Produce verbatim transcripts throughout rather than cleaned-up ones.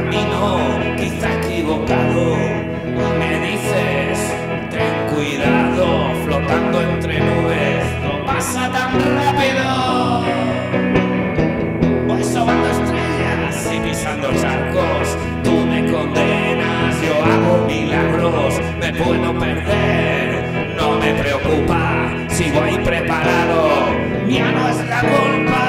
camino, quizá equivocado. Me dices, ten cuidado, flotando entre nubes, no pasa tan rápido. Voy sobando estrellas y pisando charcos, tú me condenas, yo hago milagros. Me puedo perder, no me preocupa, si voy preparado, mía no es la culpa.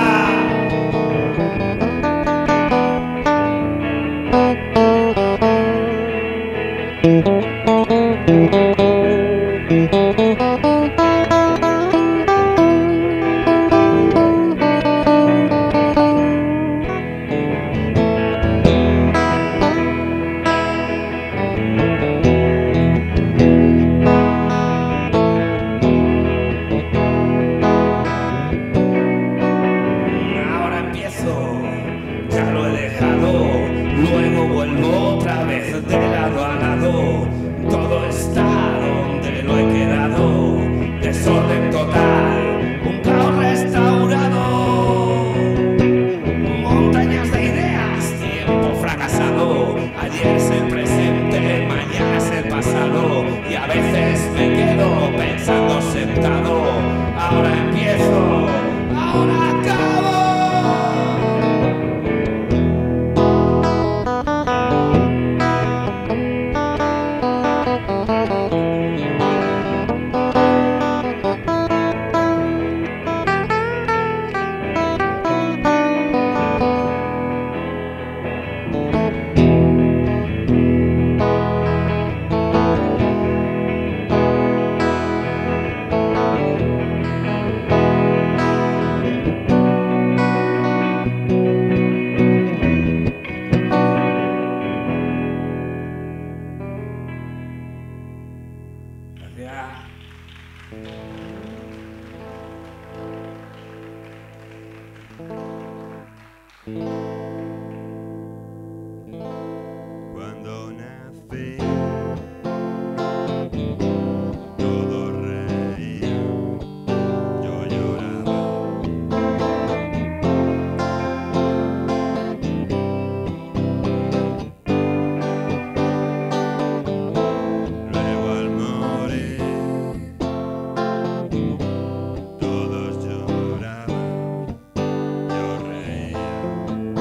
Ya lo he dejado, luego vuelvo otra vez de lado a lado. Todo está donde lo he quedado, desorden total, un caos restaurado. Montañas de ideas, tiempo fracasado. Ayer es el presente, mañana es el pasado. Y a veces me quedo pensando sentado. Ahora empiezo, ahora acabo. Cuando nací, todos reían, yo lloraba. Luego al morir, todos lloraban, yo reía.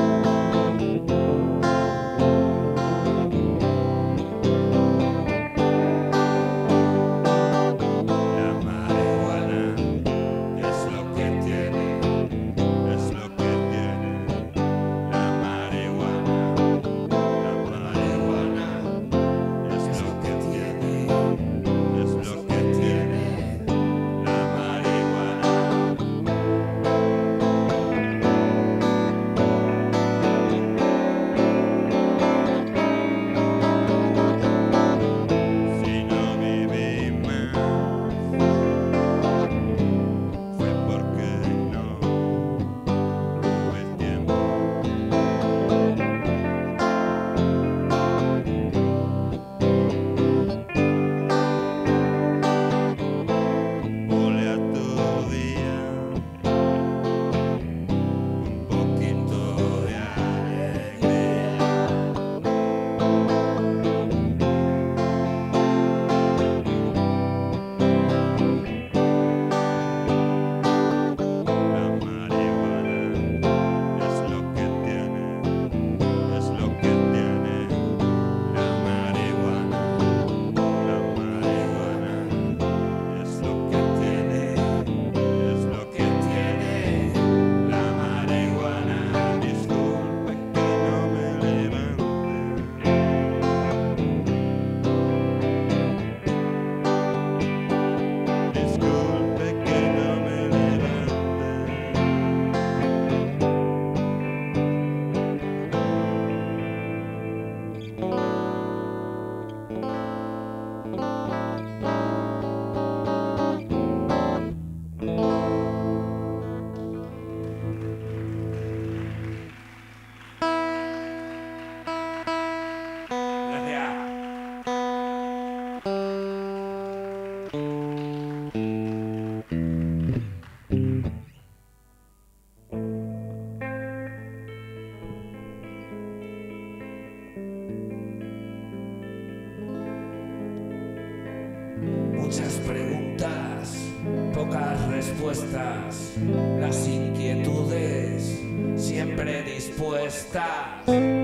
respuestas, las inquietudes siempre dispuestas.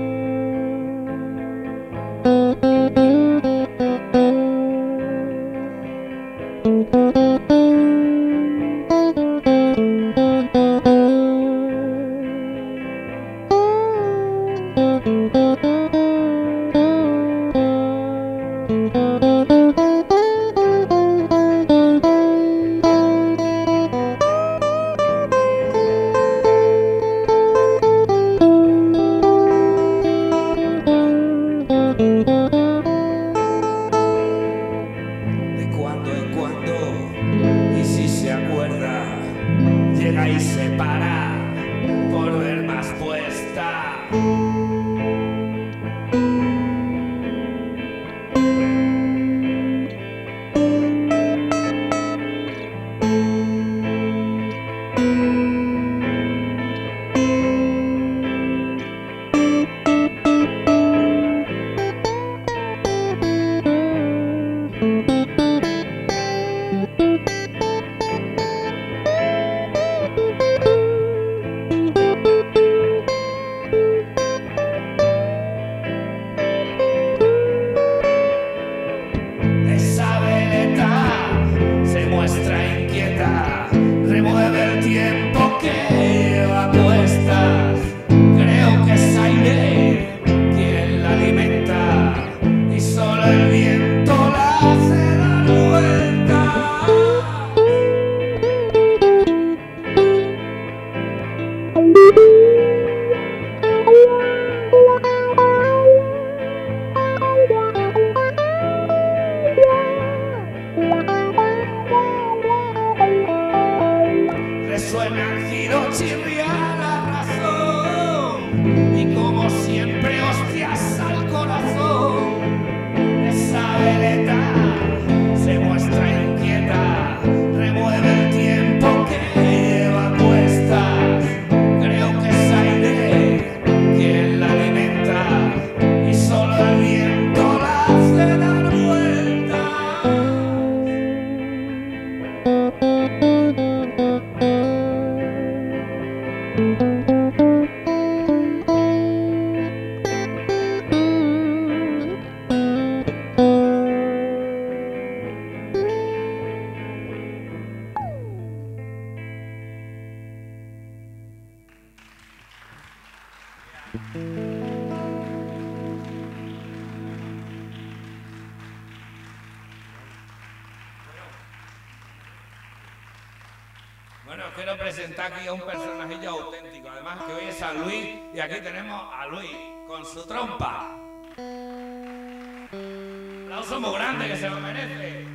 Llega y se para por ver más puesta. Remueve el tiempo que lleva a cuestas. Creo que es aire quien la alimenta y solo el viento la hace dar vuelta. Resuena el giro, chirría la razón y como siempre hostias al corazón. Esa veleta se muestra inquieta, remueve el tiempo que lleva a cuestas. Creo que es aire quien la alimenta y solo el viento la hace dar vueltas. Bueno, quiero presentar aquí a un personajillo auténtico, además que hoy es San Luis y aquí tenemos a Luis con su trompa. Un aplauso muy grande que se lo merece.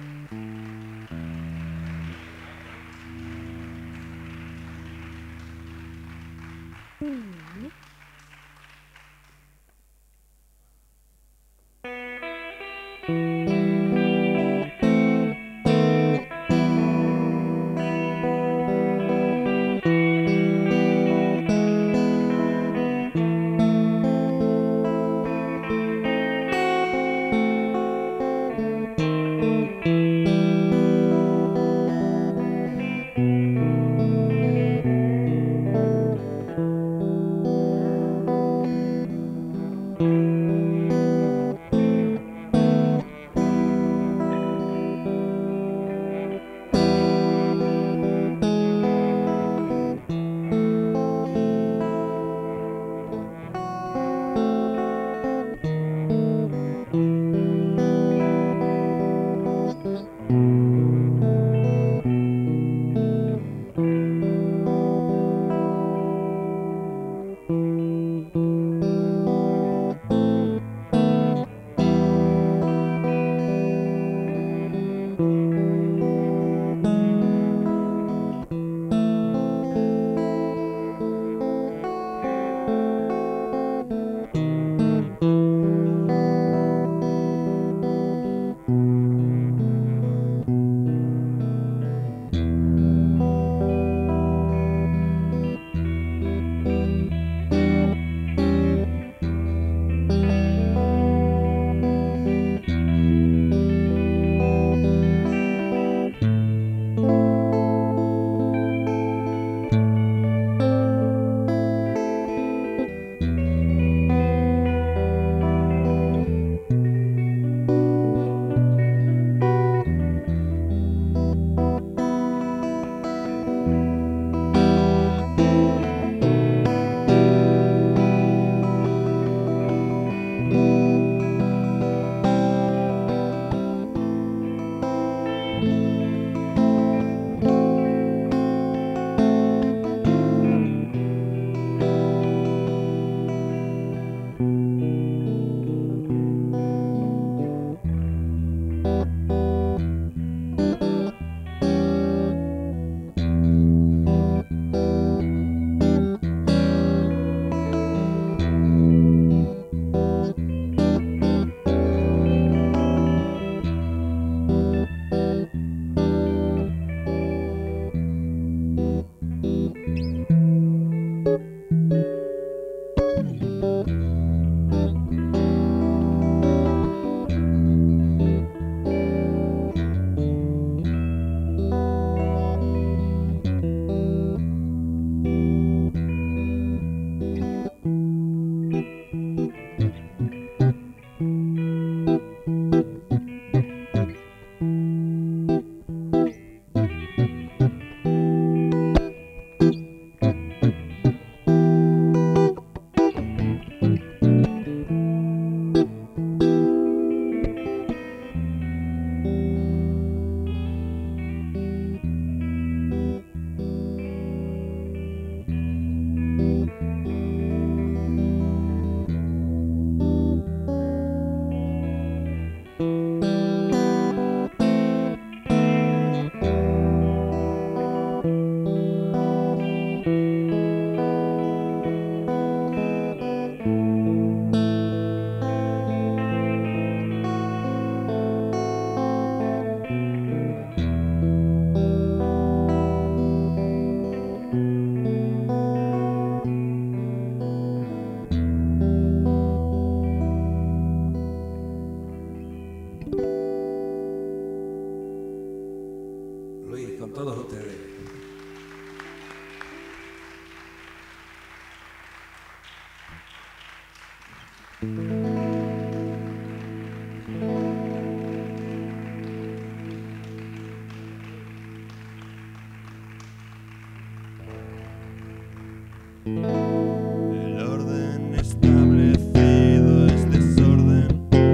El orden establecido es desorden.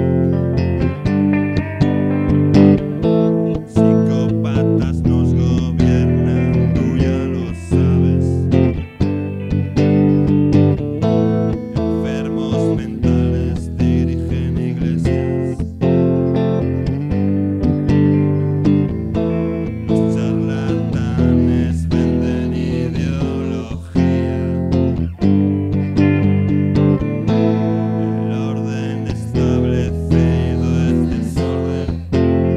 Psicópatas nos gobiernan, tú ya lo sabes. Enfermos mentales dirigen iglesias. Los charlatanes venden ideología. El orden establecido es desorden.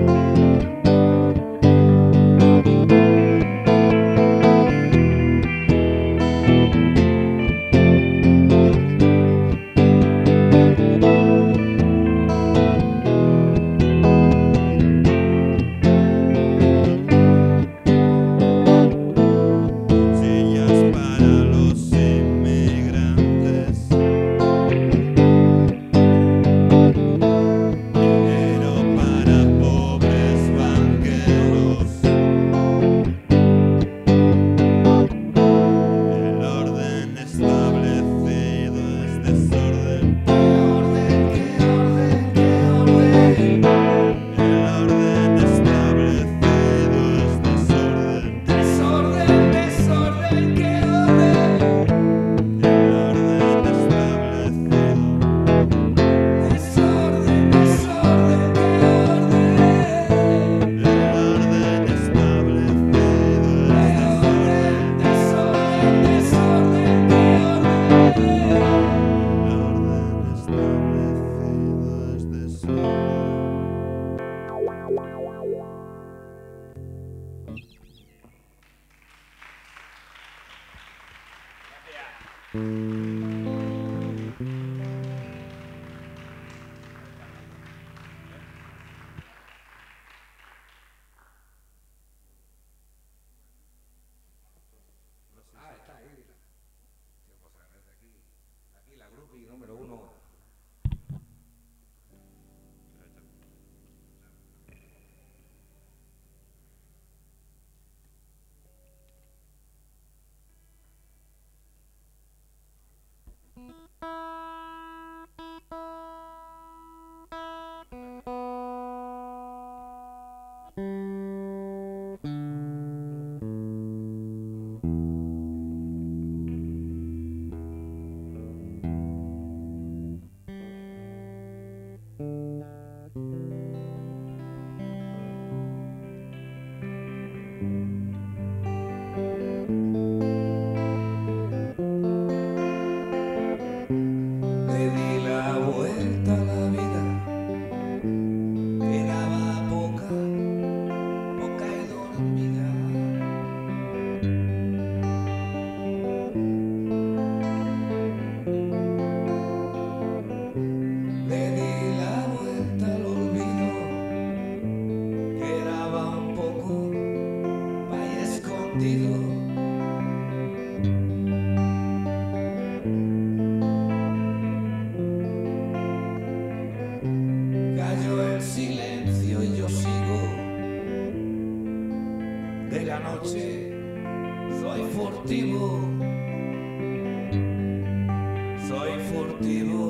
Cuchillas para los inmigrantes. Dinero para pobres banqueros. El orden establecido es desorden. El orden establecido es desorden. Desorden, desorden, qué orden. El orden establecido. Desorden, desorden, qué orden. El orden establecido es desorden. Desorden, desorden, qué orden. El orden establecido es desorden. Ah, está ahí. Aquí, aquí la groupie número uno. Le di la vuelta a la vida, quedaba poca, poca y dormida. Le di la vuelta al olvido, quedaba un poco, vaya escondido. Cayó el silencio y yo sigo de la noche, soy furtivo, soy furtivo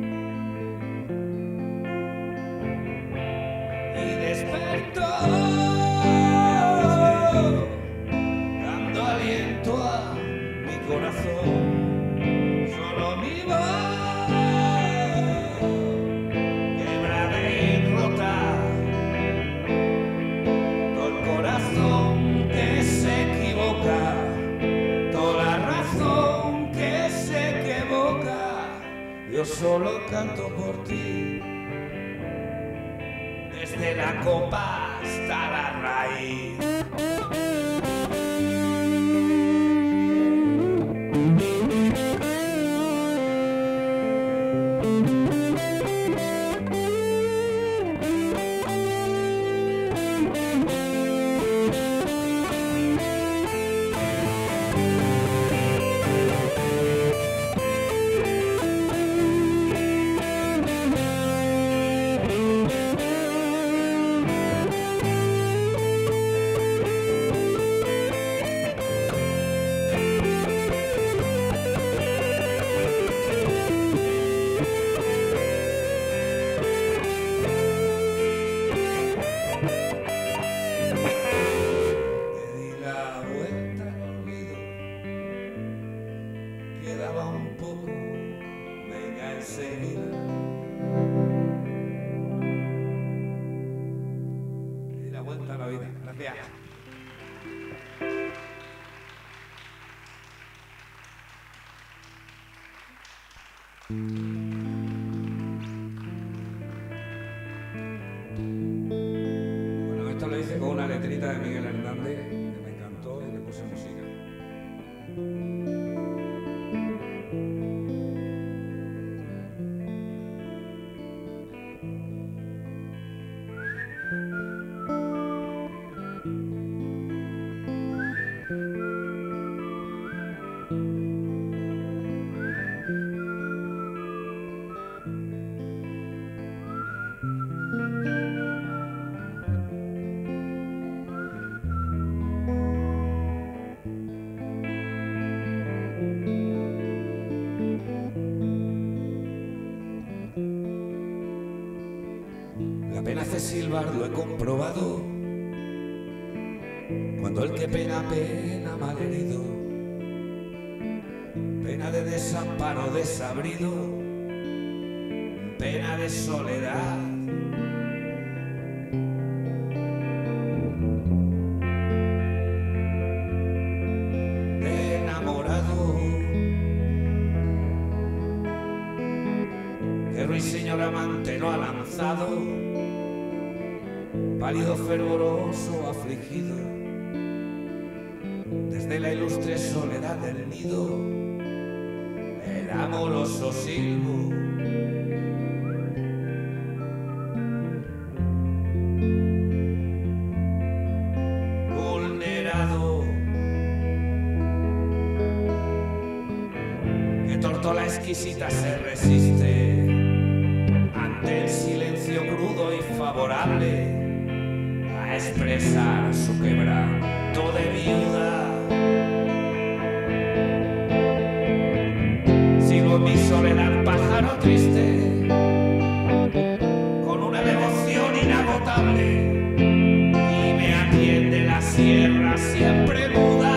y despertó dando aliento a mi corazón, solo mi voz quebrada y rota, todo el corazón que se equivoca, toda la razón que se equivoca, yo solo canto por ti, desde la copa hasta la raíz. seguir. Y la vuelta a la vida. Gracias. Bueno, esto lo hice con una letrita de Miguel Hernández que me encantó y le puse música. La pena hace silbar, lo he comprobado. Cuando el que pena, pena malherido. Pena de desamparo desabrido. Pena de soledad. De enamorado. Que ruiseñor amante lo ha lanzado. Pálido, fervoroso, afligido, desde la ilustre soledad del nido, el amoroso silbo. Vulnerado, que tortola exquisita se resiste ante el silencio crudo y favorable a expresar su quebranto de viuda. Sigo en mi soledad, pájaro triste, con una devoción inagotable, y me atiende la sierra siempre muda.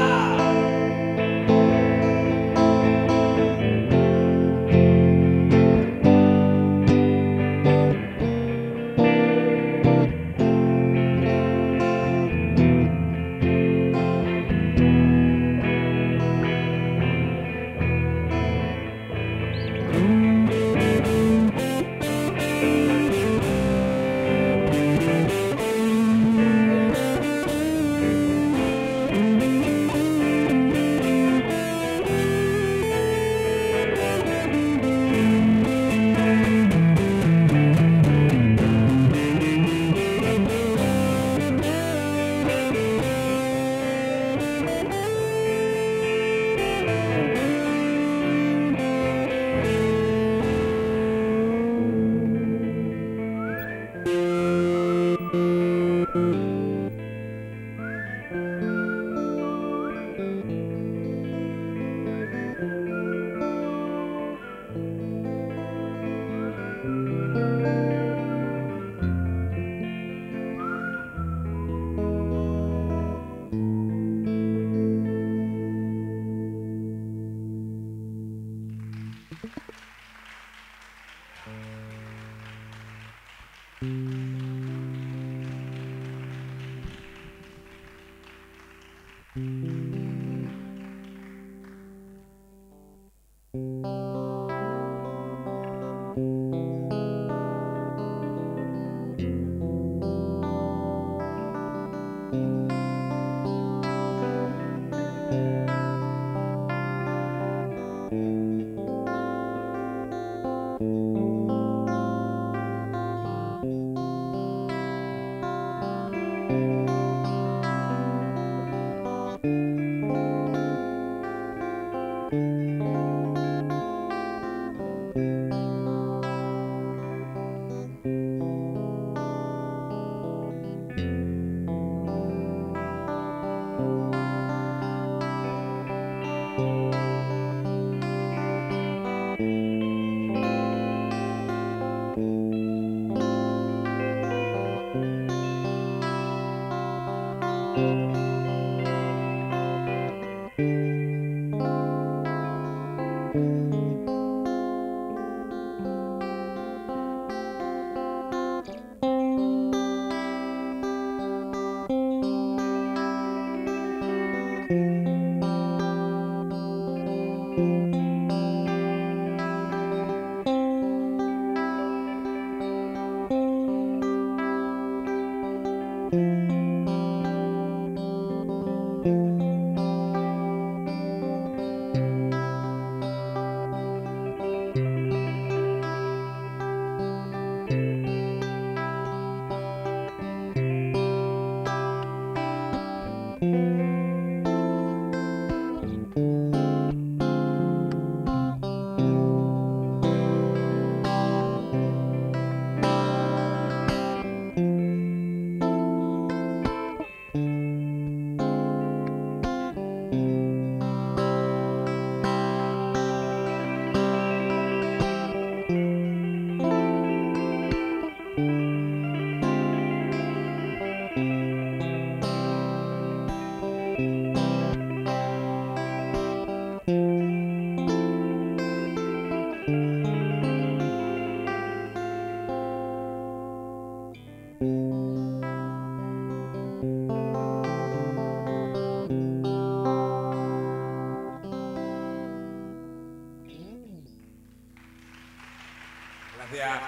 Gracias.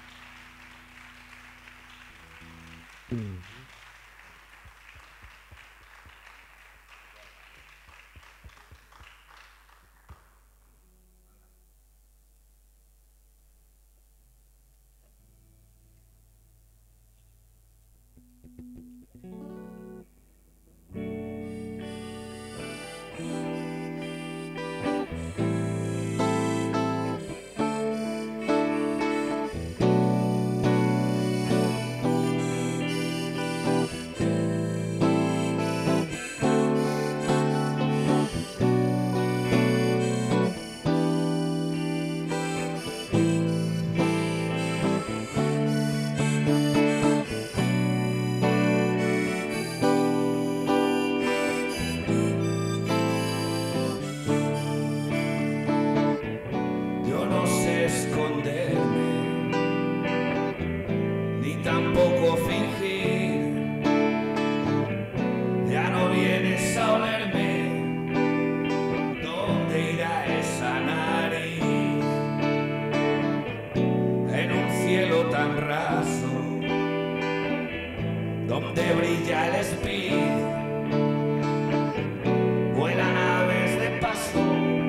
Yo no sé esconderme, ni tampoco fingir. Ya no vienes a olerme, ¿dónde irá esa nariz? En un cielo tan raso, donde brilla el speed, vuelan aves de paso,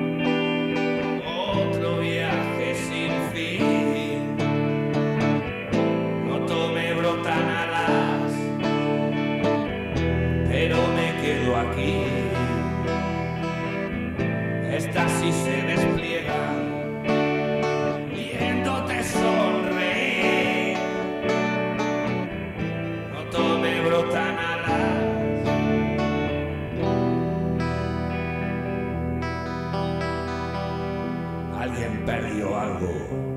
otro viaje sin fin. Noto me brotan alas, pero me quedo aquí. Estas sí se despliegan, viéndote sonreír. Noto me brotan alas. Alguien perdió algo.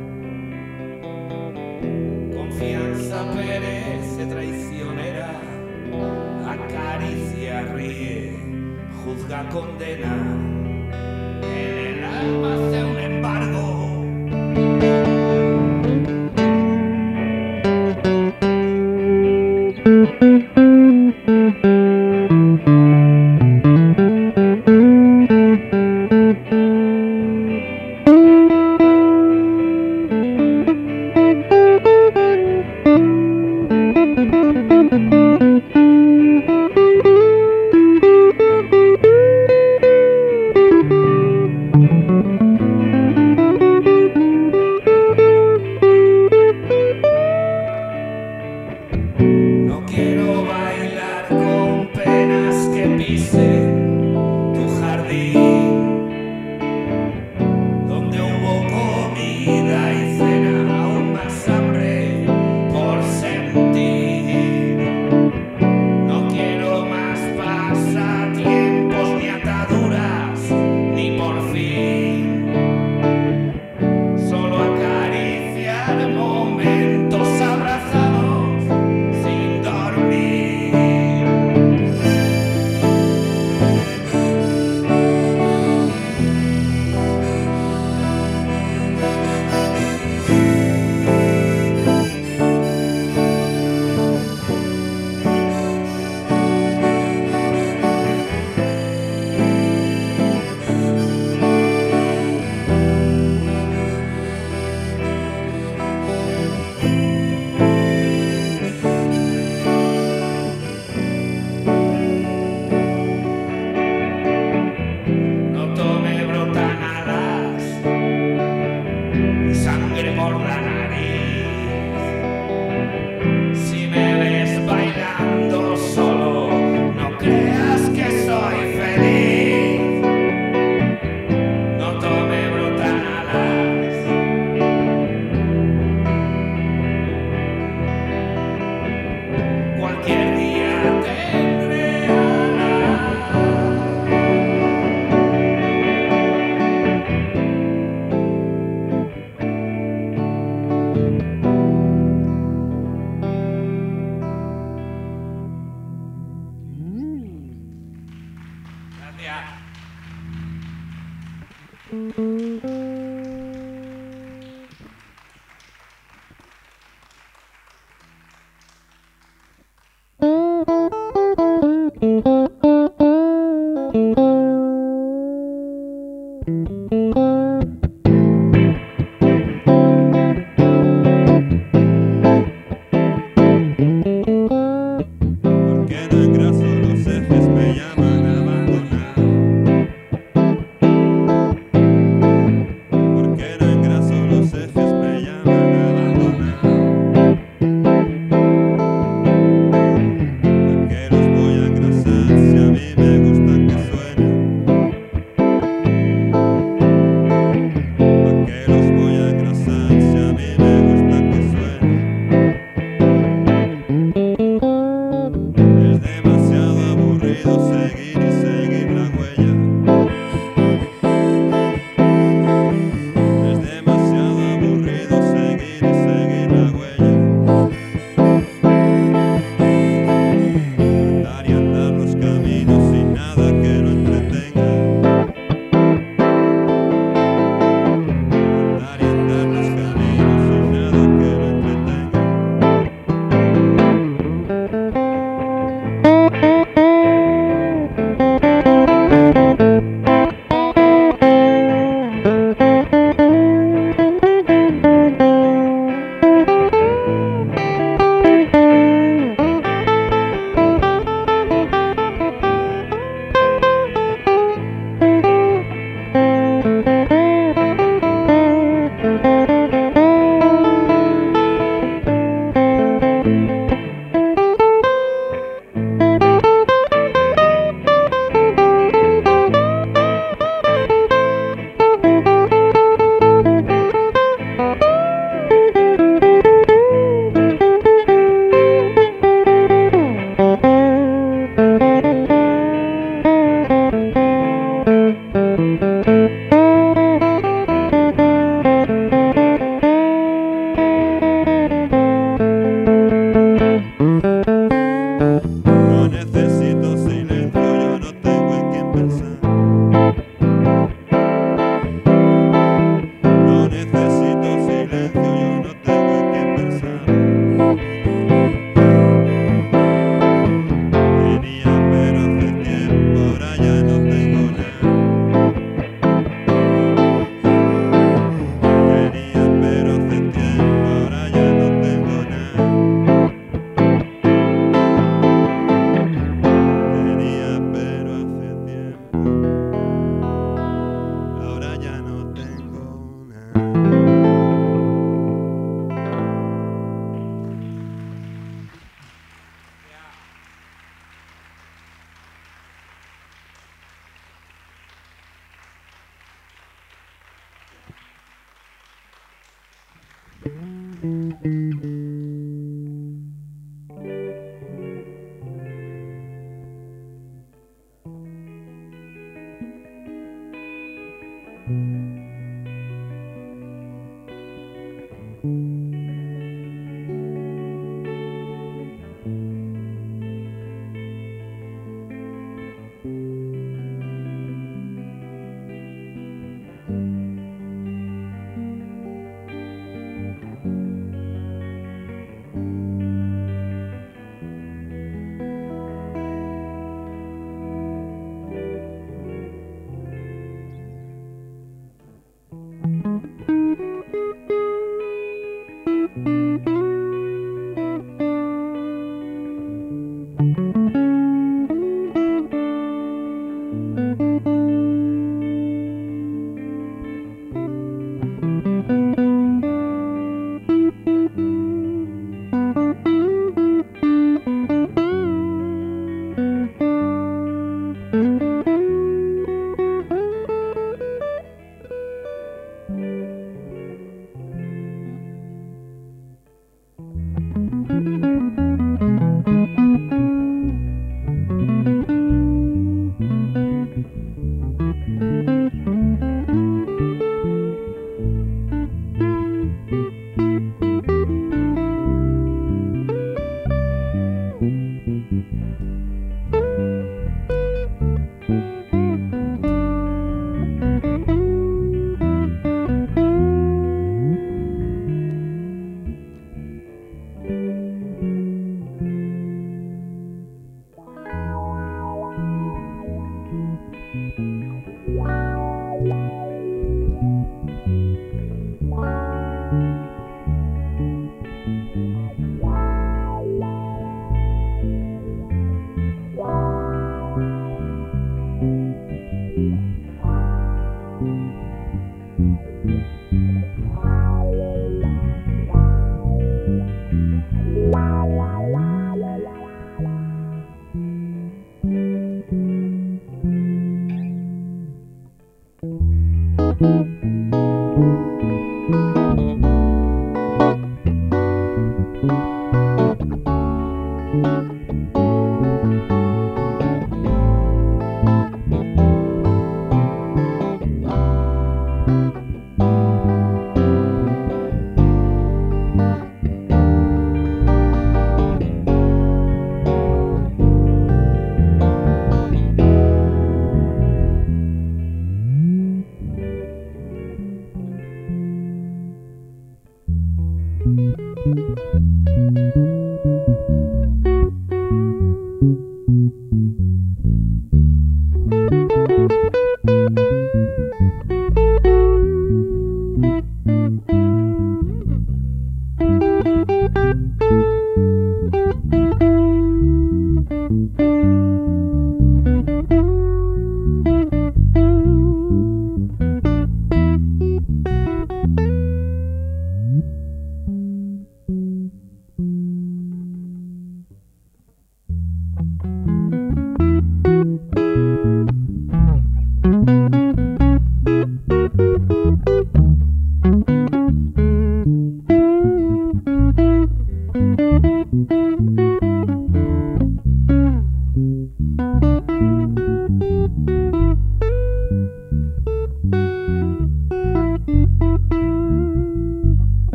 Confianza perece traicionera, acaricia, ríe, juzga, condena. En el alma hace un embargo. No quiero bailar con penas que pisen tu jardín, donde hubo comida y cena, aún más hambre por sentir. No quiero más pasatiempos, ni ataduras, ni por fin. Solo acariciar momentos abrazados sin dormir. Noto me brotan alas, sangre por la nariz. Si me ves bailando solo, no creas que soy feliz. Noto me brotan alas. Cualquier día tendré alas.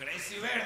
Crazy Bird.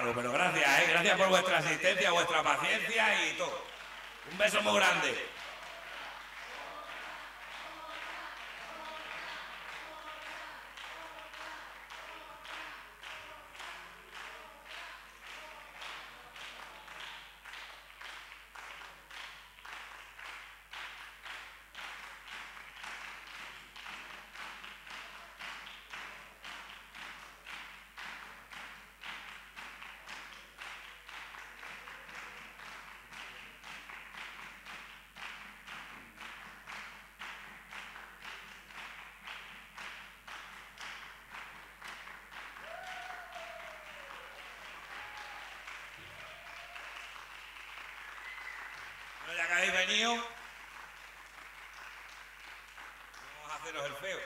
Pero, pero gracias, ¿eh? Gracias por vuestra asistencia, vuestra paciencia y todo. Un beso muy grande. Ya que habéis venido, vamos a haceros el feo.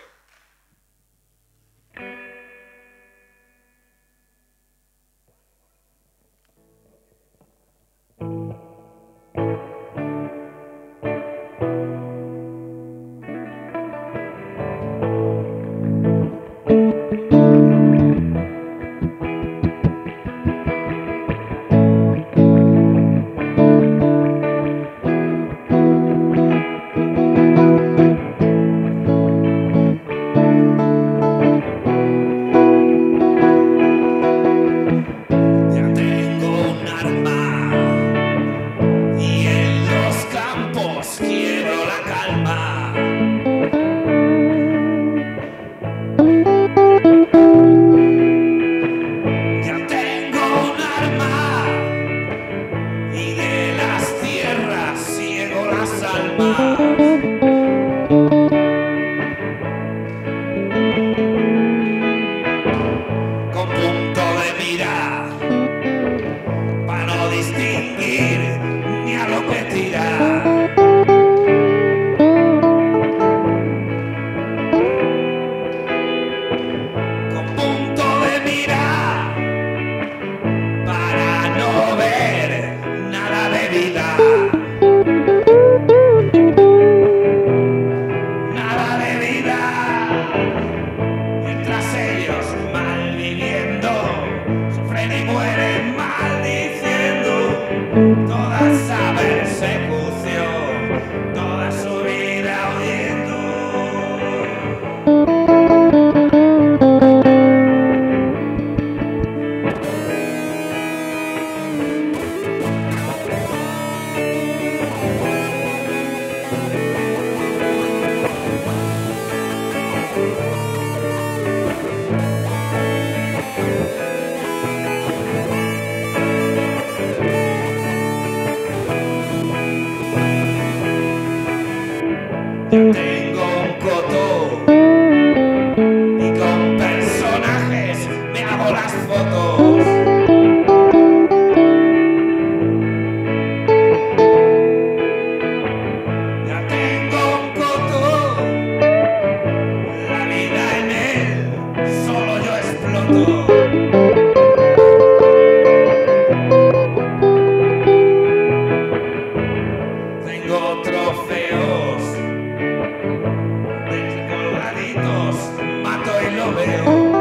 Tengo un coto y con personajes me hago las fotos. Ya tengo un coto, la vida en él solo yo exploto. Tengo trofeos descolgaditos, mato y lo veo.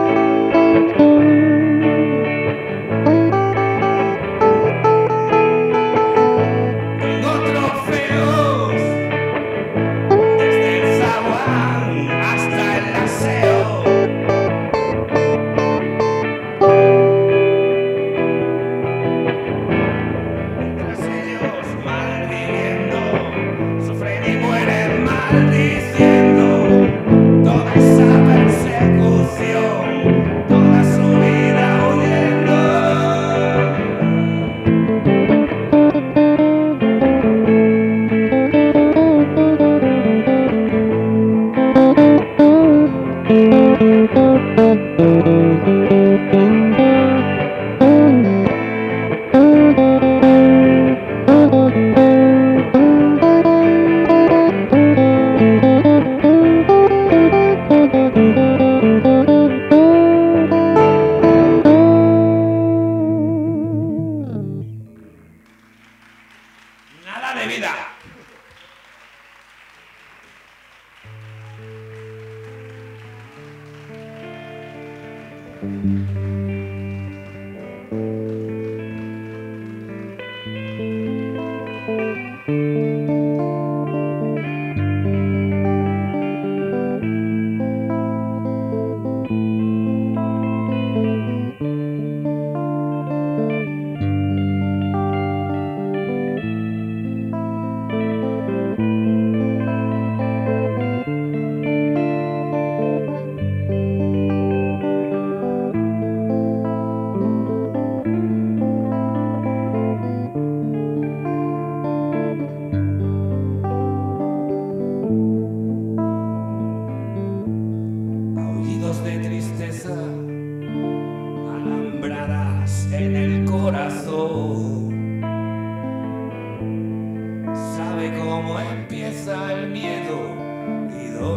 Tengo trofeos desde el zaguán hasta el aseo. Mientras ellos mal viviendo sufren y mueren maldiciendo toda esa persecución, toda su vida huyendo. Nada de vida.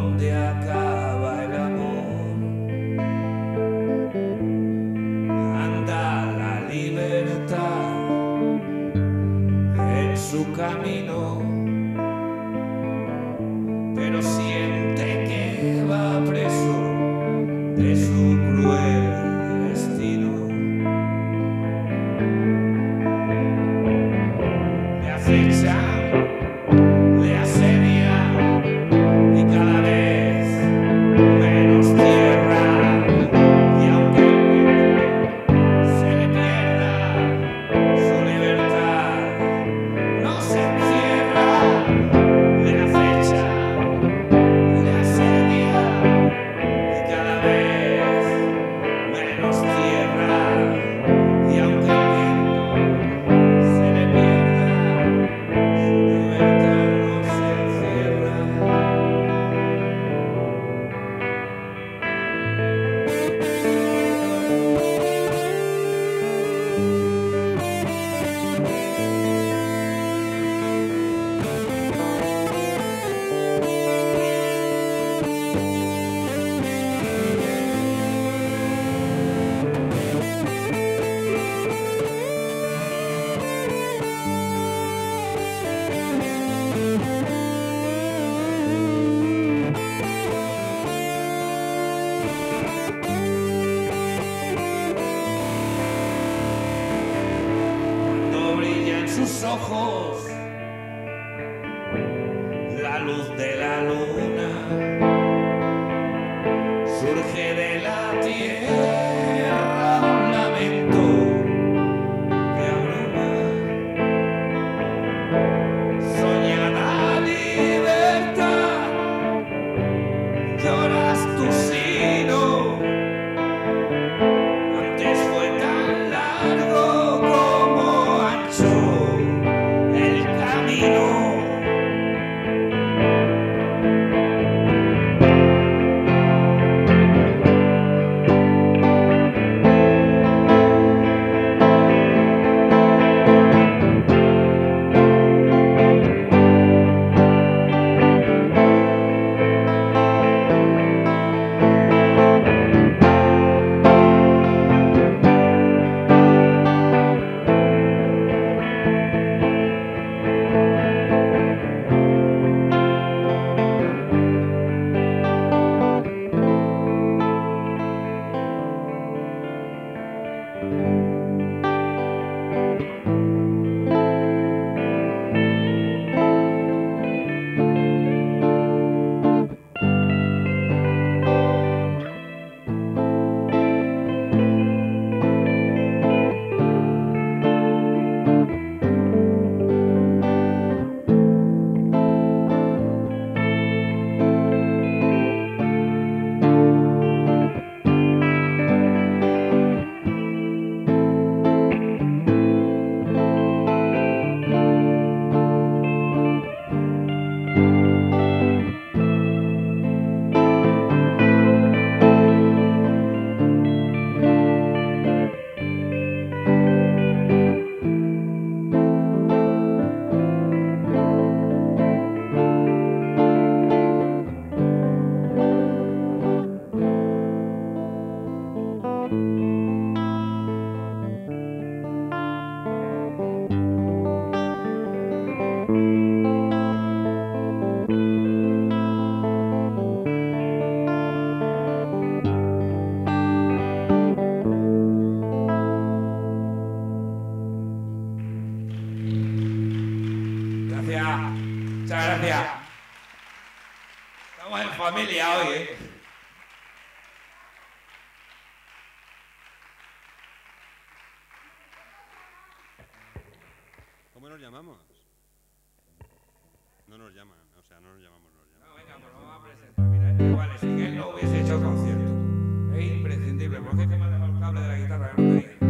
donde acaba el amor. Anda la libertad en su camino, pero siente que va preso de su cruel destino. Le acechan, le asedian y cada vez menos tierra, y aunque se le pierda su libertad, no se encierra. Le acechan, le asedian y cada vez menos tierra, y aunque el viento se le pierda su libertad, no se encierra. Cuando brilla en sus ojos la luz de la luna, surge de la tierra un lamento que abruma. Soñada libertad, lloras tu sino. Antes fue tan largo como ancho el camino. Gracias, muchas gracias. Estamos en familia hoy, ¿eh? ¿Cómo nos llamamos? No nos llaman, o sea, no nos llamamos, nos llaman. No, venga, pues vamos a presentar. Mira, esto igual, sin él no hubiese hecho concierto. Es imprescindible, porque es que me ha dejado el cable de la guitarra, que no te diga.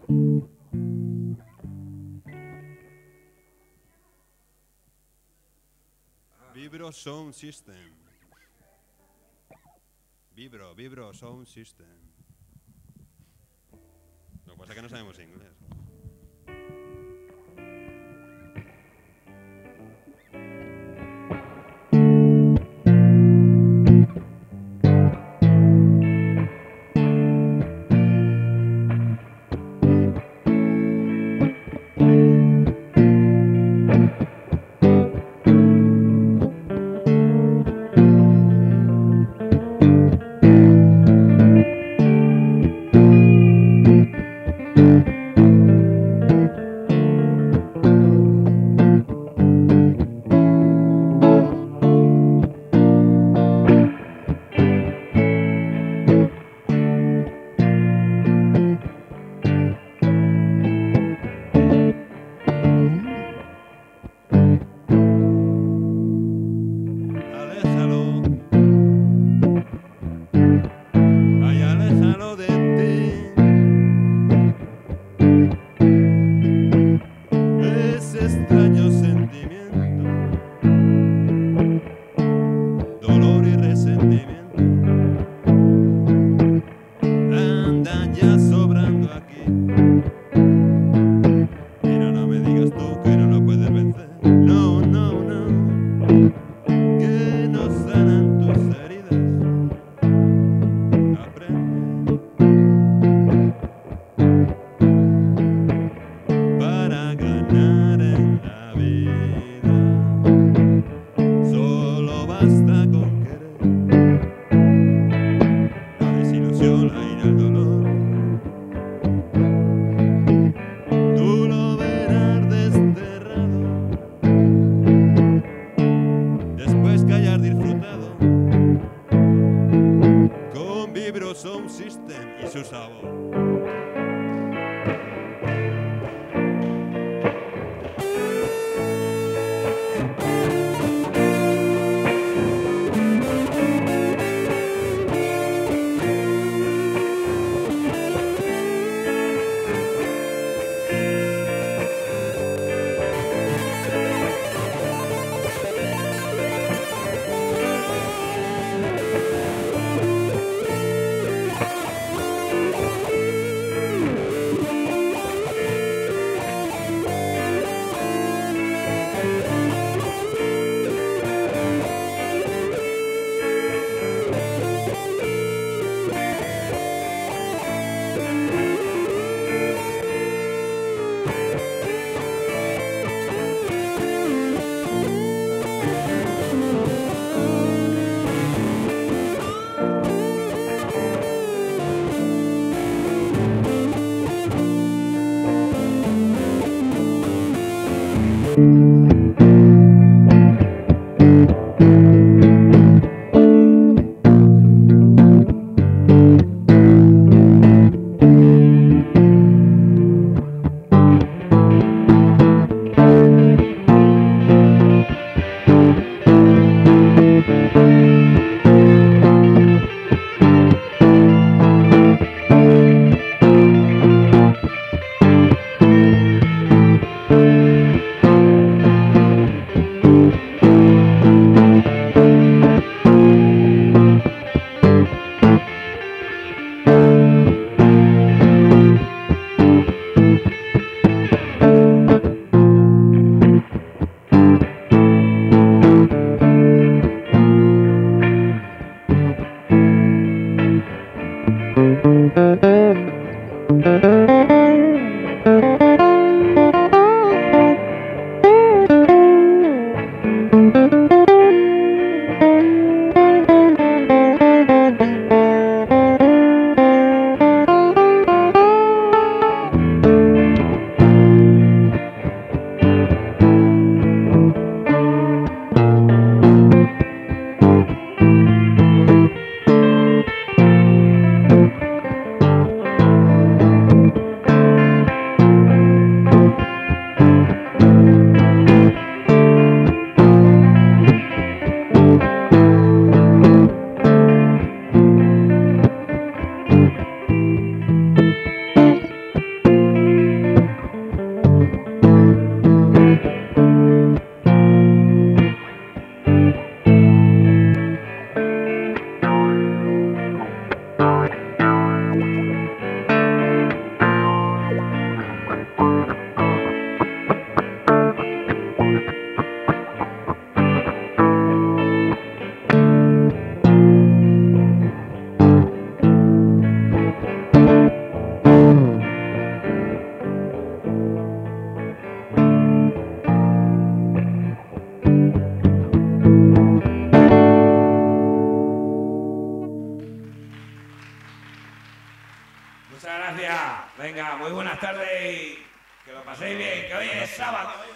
Vibro Sound System. Vibro, Vibro Sound System. Lo que pasa es que no sabemos inglés. Thank Venga, muy buenas tardes y que lo paséis bien, que hoy es sábado.